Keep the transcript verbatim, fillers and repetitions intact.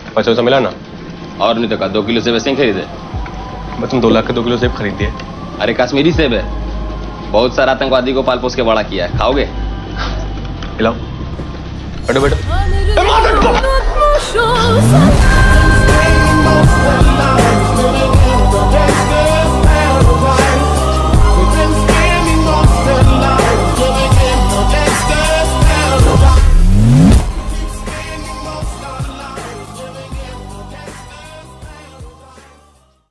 पैसा वैसा मिला ना? और नहीं तो का दो किलो सेब ऐसे ही खरीदे? मैं तुम दो लाख के दो किलो सेब खरीद दिए। अरे कश्मीरी सेब है, बहुत सारा आतंकवादी को पाल पोस के बड़ा किया है, खाओगे? खिलाओ। बैठो बैठो।